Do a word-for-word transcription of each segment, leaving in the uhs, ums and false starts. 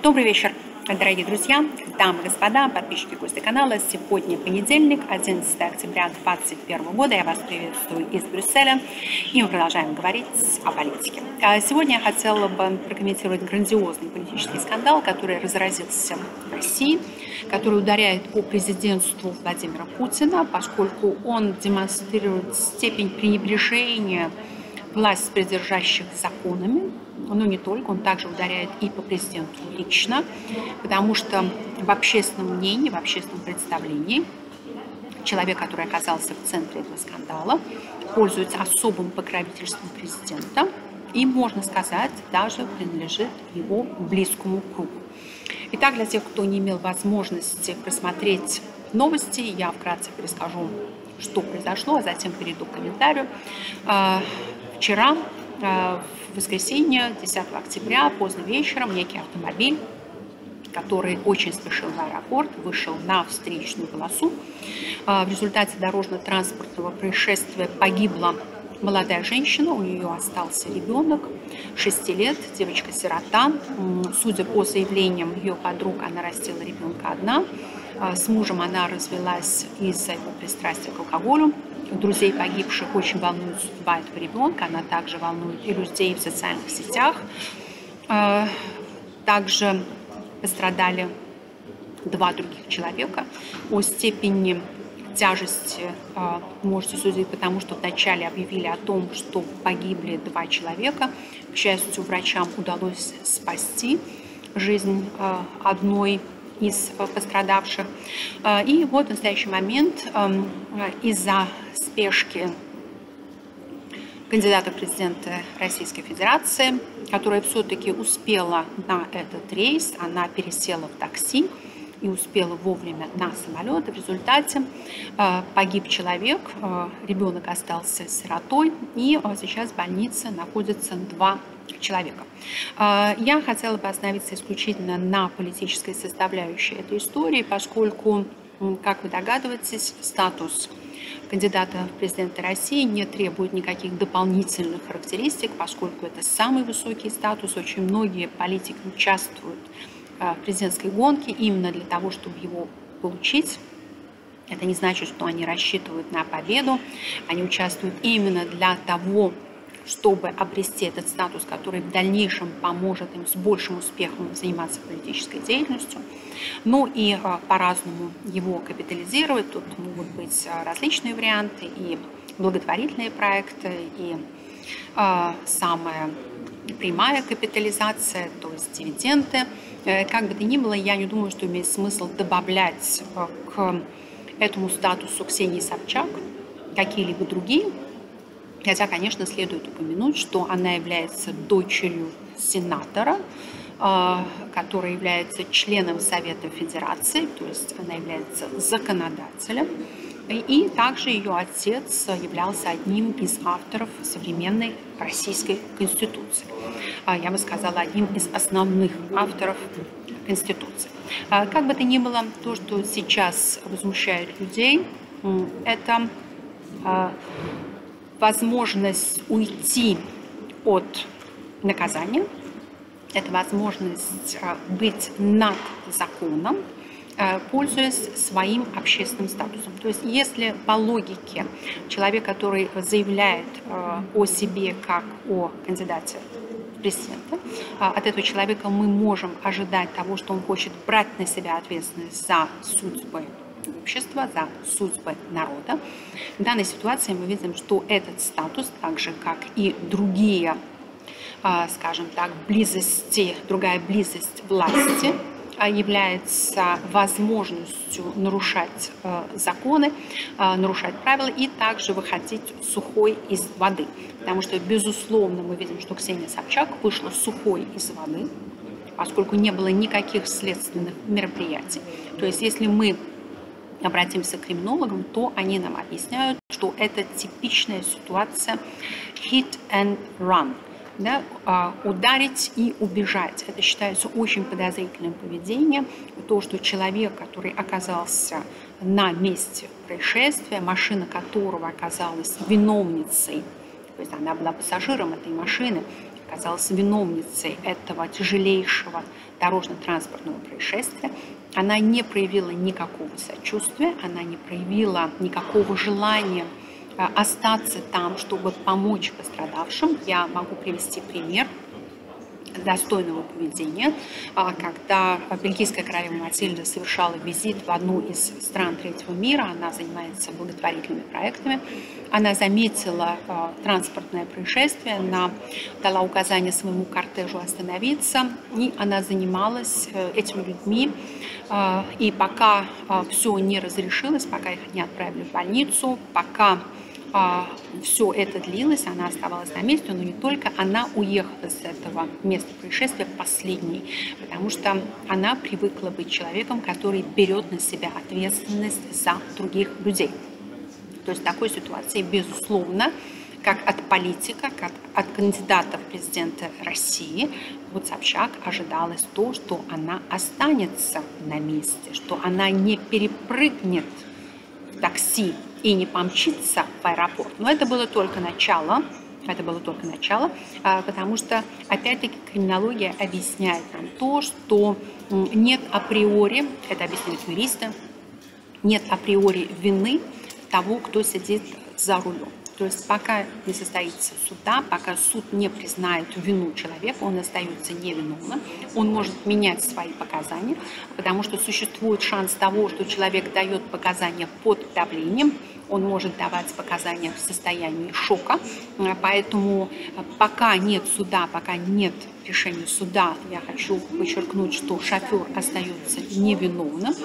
Добрый вечер, дорогие друзья, дамы и господа, подписчики и гости канала. Сегодня понедельник, одиннадцатое октября две тысячи двадцать первого года. Я вас приветствую из Брюсселя, и мы продолжаем говорить о политике. Сегодня я хотела бы прокомментировать грандиозный политический скандал, который разразился в России, который ударяет по президентству Владимира Путина, поскольку он демонстрирует степень пренебрежения власть придержащих законами, но не только, он также ударяет и по президенту лично, потому что в общественном мнении, в общественном представлении человек, который оказался в центре этого скандала, пользуется особым покровительством президента и, можно сказать, даже принадлежит его близкому кругу. Итак, для тех, кто не имел возможности просмотреть новости, я вкратце перескажу, что произошло, а затем перейду к комментарию. Вчера, в воскресенье, десятого октября, поздно вечером, некий автомобиль, который очень спешил в аэропорт, вышел на встречную полосу. В результате дорожно-транспортного происшествия погибла молодая женщина, у нее остался ребенок, шести лет, девочка-сирота. Судя по заявлениям ее подруг, она растила ребенка одна. С мужем она развелась из-за его пристрастия к алкоголю. Друзей погибших очень волнует судьба этого ребенка, она также волнует и людей в социальных сетях. Также пострадали два других человека. О степени тяжести можете судить, потому что вначале объявили о том, что погибли два человека. К счастью, врачам удалось спасти жизнь одной из пострадавших. И вот в настоящий момент из-за спешки кандидата в президенты Российской Федерации, которая все-таки успела на этот рейс, она пересела в такси и успела вовремя на самолет. В результате погиб человек, ребенок остался сиротой, и сейчас в больнице находятся два человека. Я хотела бы остановиться исключительно на политической составляющей этой истории, поскольку, как вы догадываетесь, статус кандидата в президенты России не требует никаких дополнительных характеристик, поскольку это самый высокий статус. Очень многие политики участвуют в президентской гонке именно для того, чтобы его получить. Это не значит, что они рассчитывают на победу. Они участвуют именно для того, чтобы обрести этот статус, который в дальнейшем поможет им с большим успехом заниматься политической деятельностью. Ну и по-разному его капитализировать. Тут могут быть различные варианты, и благотворительные проекты, и э, самая прямая капитализация, то есть дивиденды. Как бы то ни было, я не думаю, что имеет смысл добавлять к этому статусу Ксении Собчак какие-либо другие. Хотя, конечно, следует упомянуть, что она является дочерью сенатора, который является членом Совета Федерации, то есть она является законодателем. И также ее отец являлся одним из авторов современной российской Конституции. Я бы сказала, одним из основных авторов Конституции. Как бы то ни было, то, что сейчас возмущает людей, это возможность уйти от наказания, это возможность быть над законом, пользуясь своим общественным статусом. То есть если по логике человек, который заявляет о себе как о кандидате в президенты, от этого человека мы можем ожидать того, что он хочет брать на себя ответственность за судьбы общества, за судьбы народа. В данной ситуации мы видим, что этот статус, так же как и другие, скажем так, близости, другая близость власти, является возможностью нарушать законы, нарушать правила и также выходить сухой из воды. Потому что, безусловно, мы видим, что Ксения Собчак вышла сухой из воды, поскольку не было никаких следственных мероприятий. То есть, если мы обратимся к криминологам, то они нам объясняют, что это типичная ситуация hit and run. Да, ударить и убежать. Это считается очень подозрительным поведением. То, что человек, который оказался на месте происшествия, машина которого оказалась виновницей, то есть она была пассажиром этой машины, оказалась виновницей этого тяжелейшего дорожно-транспортного происшествия. Она не проявила никакого сочувствия, она не проявила никакого желания остаться там, чтобы помочь пострадавшим. Я могу привести пример достойного поведения, когда бельгийская королева Матильда совершала визит в одну из стран третьего мира. Она занимается благотворительными проектами. Она заметила транспортное происшествие, она дала указание своему кортежу остановиться, и она занималась этими людьми. И пока все не разрешилось, пока их не отправили в больницу, пока все это длилось, она оставалась на месте, но не только, она уехала с этого места происшествия последней, потому что она привыкла быть человеком, который берет на себя ответственность за других людей. То есть в такой ситуации, безусловно, как от политика, как от кандидата в президенты России, от Собчак ожидалось то, что она останется на месте, что она не перепрыгнет в такси и не помчится в аэропорт. Но это было только начало, это было только начало, потому что, опять-таки, криминология объясняет нам то, что нет априори, это объясняют юристы, нет априори вины того, кто сидит за рулем. То есть пока не состоится суда, пока суд не признает вину человека, он остается невиновным, он может менять свои показания, потому что существует шанс того, что человек дает показания под давлением, он может давать показания в состоянии шока. Поэтому пока нет суда, пока нет решения суда, я хочу подчеркнуть, что шофер остается невиновным.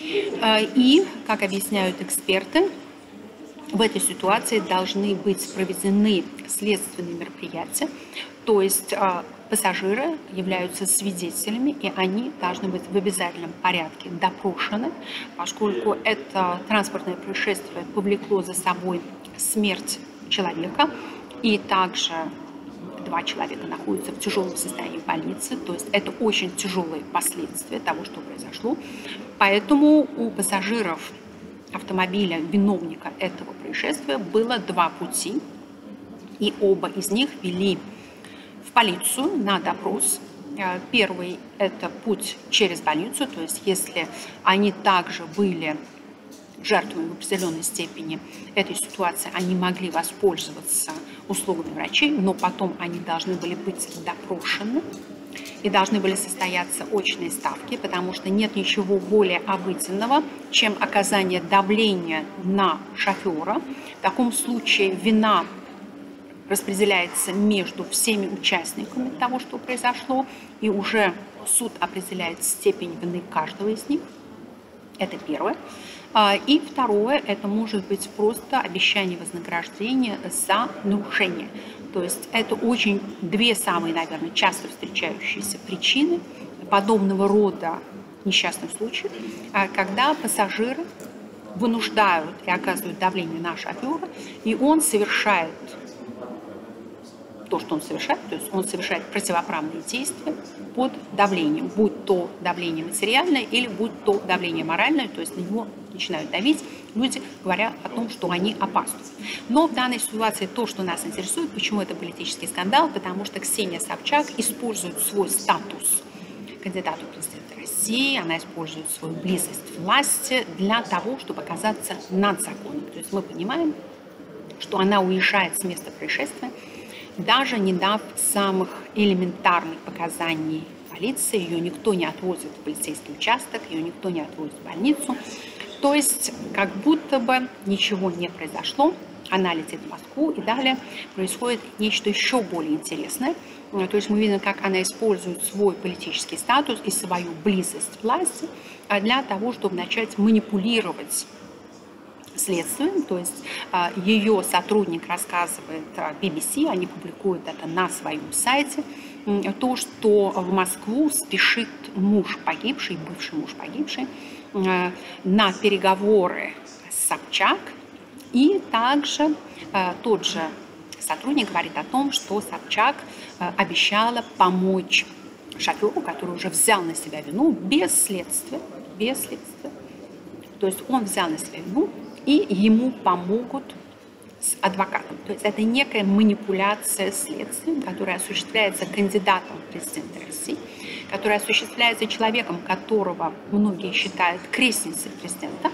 И, как объясняют эксперты, в этой ситуации должны быть проведены следственные мероприятия, то есть пассажиры являются свидетелями, и они должны быть в обязательном порядке допрошены, поскольку это транспортное происшествие повлекло за собой смерть человека, и также два человека находятся в тяжелом состоянии в больнице, то есть это очень тяжелые последствия того, что произошло. Поэтому у пассажиров автомобиля, виновника этого происшествия, было два пути, и оба из них вели в полицию на допрос. Первый – это путь через больницу, то есть если они также были жертвами в определенной степени этой ситуации, они могли воспользоваться услугами врачей, но потом они должны были быть допрошены, и должны были состояться очные ставки, потому что нет ничего более обыденного, чем оказание давления на шофера. В таком случае вина распределяется между всеми участниками того, что произошло, и уже суд определяет степень вины каждого из них. Это первое. И второе, это может быть просто обещание вознаграждения за нарушение. То есть это очень две самые, наверное, часто встречающиеся причины подобного рода несчастных случаев, когда пассажиры вынуждают и оказывают давление на шофера, и он совершает то, что он совершает, то есть он совершает противоправные действия под давлением, будь то давление материальное или будь то давление моральное, то есть на него начинают давить люди, говоря о том, что они опасны. Но в данной ситуации то, что нас интересует, почему это политический скандал, потому что Ксения Собчак использует свой статус кандидата в президенты России, она использует свою близость к власти для того, чтобы оказаться над законом. То есть мы понимаем, что она уезжает с места происшествия, даже не дав самых элементарных показаний полиции, ее никто не отвозит в полицейский участок, ее никто не отвозит в больницу. То есть как будто бы ничего не произошло, она летит в Москву, и далее происходит нечто еще более интересное. То есть мы видим, как она использует свой политический статус и свою близость к власти для того, чтобы начать манипулировать следствием. То есть ее сотрудник рассказывает би би си, они публикуют это на своем сайте, то, что в Москву спешит муж погибший, бывший муж погибший, на переговоры с Собчак, и также тот же сотрудник говорит о том, что Собчак обещала помочь шоферу, который уже взял на себя вину без следствия, без следствия. То есть он взял на себя вину, и ему помогут с адвокатом. То есть это некая манипуляция следствием, которая осуществляется кандидатом в президенты России, которая осуществляется человеком, которого многие считают крестницей президента.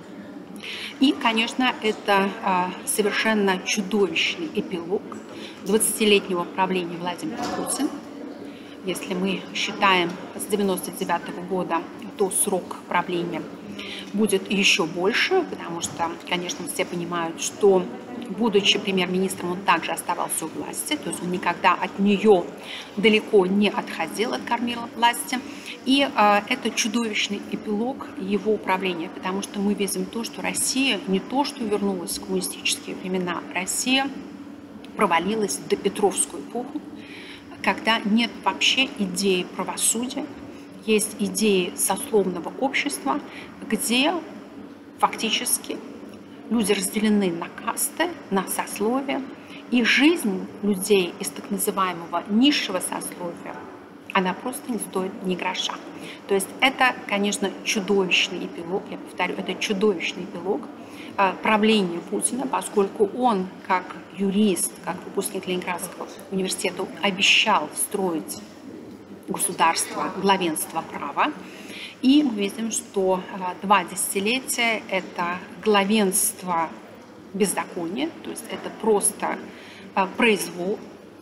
И, конечно, это а, совершенно чудовищный эпилог двадцатилетнего правления Владимира Путина. Если мы считаем с девяносто девятого года, то срок правления будет еще больше, потому что, конечно, все понимают, что, будучи премьер-министром, он также оставался у власти, то есть он никогда от нее далеко не отходил, от кормила власти. И э, это чудовищный эпилог его управления, потому что мы видим то, что Россия не то, что вернулась в коммунистические времена, Россия провалилась в допетровскую эпоху, когда нет вообще идеи правосудия, есть идеи сословного общества, где фактически люди разделены на касты, на сословия, и жизнь людей из так называемого низшего сословия, она просто не стоит ни гроша. То есть это, конечно, чудовищный эпилог, я повторю, это чудовищный эпилог правления Путина, поскольку он, как юрист, как выпускник Ленинградского университета, обещал строить государство, главенство права. И мы видим, что два десятилетия – это главенство беззакония, то есть это просто произвол.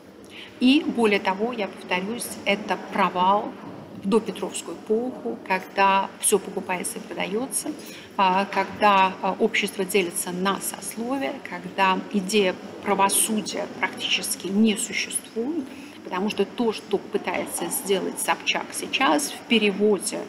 И более того, я повторюсь, это провал в допетровскую эпоху, когда все покупается и продается, когда общество делится на сословия, когда идея правосудия практически не существует, потому что то, что пытается сделать Собчак сейчас в переводе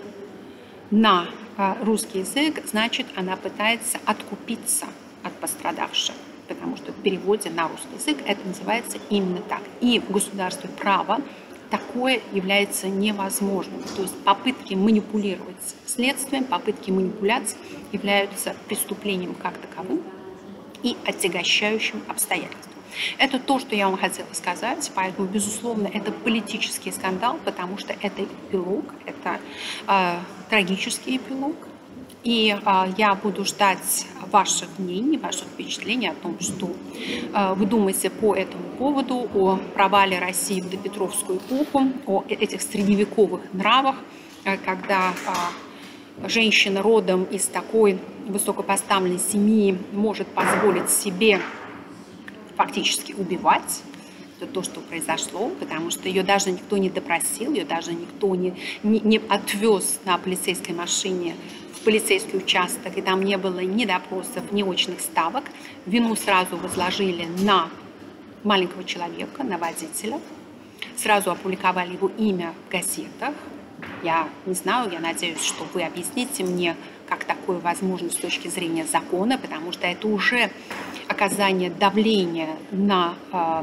на русский язык, значит, она пытается откупиться от пострадавших, потому что в переводе на русский язык это называется именно так. И в государстве права такое является невозможным. То есть попытки манипулировать следствием, попытки манипуляции являются преступлением как таковым и отягощающим обстоятельством. Это то, что я вам хотела сказать, поэтому, безусловно, это политический скандал, потому что это эпилог, это э, трагический эпилог. И э, я буду ждать ваших мнений, ваших впечатлений о том, что э, вы думаете по этому поводу, о провале России в допетровскую эпоху, о этих средневековых нравах, э, когда э, женщина родом из такой высокопоставленной семьи может позволить себе фактически убивать. Это то, что произошло, потому что ее даже никто не допросил, ее даже никто не, не, не отвез на полицейской машине в полицейский участок, и там не было ни допросов, ни очных ставок. Вину сразу возложили на маленького человека, на водителя. Сразу опубликовали его имя в газетах. Я не знаю, я надеюсь, что вы объясните мне, как такое возможно с точки зрения закона, потому что это уже оказание давления на, э,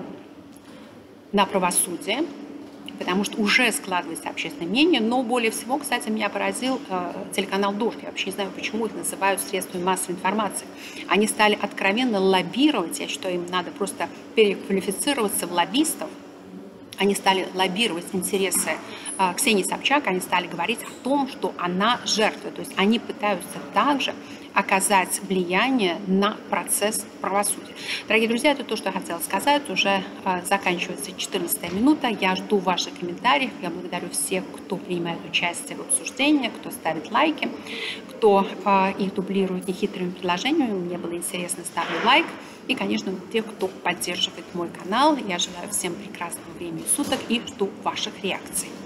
на правосудие, потому что уже складывается общественное мнение, но более всего, кстати, меня поразил э, телеканал «Дождь». Я вообще не знаю, почему их называют средствами массовой информации. Они стали откровенно лоббировать, я считаю, им надо просто переквалифицироваться в лоббистов. Они стали лоббировать интересы э, Ксении Собчак, они стали говорить о том, что она жертва. То есть они пытаются также оказать влияние на процесс правосудия. Дорогие друзья, это то, что я хотела сказать. Уже э, заканчивается четырнадцатая минута. Я жду ваших комментариев. Я благодарю всех, кто принимает участие в обсуждении, кто ставит лайки, кто э, их дублирует нехитрыми предложениями. Мне было интересно, ставлю лайк. И, конечно, тех, кто поддерживает мой канал. Я желаю всем прекрасного времени суток и жду ваших реакций.